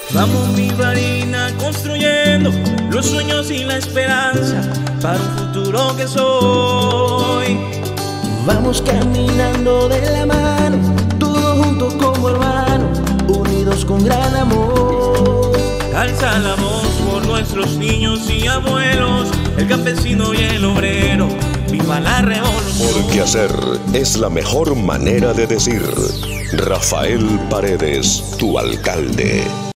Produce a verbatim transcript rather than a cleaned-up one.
Vamos mi varina construyendo los sueños y la esperanza para un futuro que soy. Vamos caminando de la mano, todos juntos como hermanos, unidos con gran amor. Alza la voz por nuestros niños y abuelos, el campesino y el obrero, viva la revolución. Porque hacer es la mejor manera de decir. Rafael Paredes, tu alcalde.